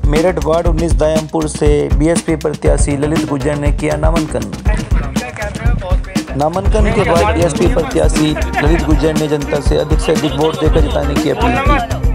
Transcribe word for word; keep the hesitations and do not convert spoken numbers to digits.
Meerut ward उन्नीस दायमपुर से BSP प्रत्याशी ललित गुर्जर ने किया नामांकन। नामांकन के बाद बीएसपी प्रत्याशी ललित गुर्जर ने जनता से अधिक से अधिक वोट देकर जिताने की अपील की।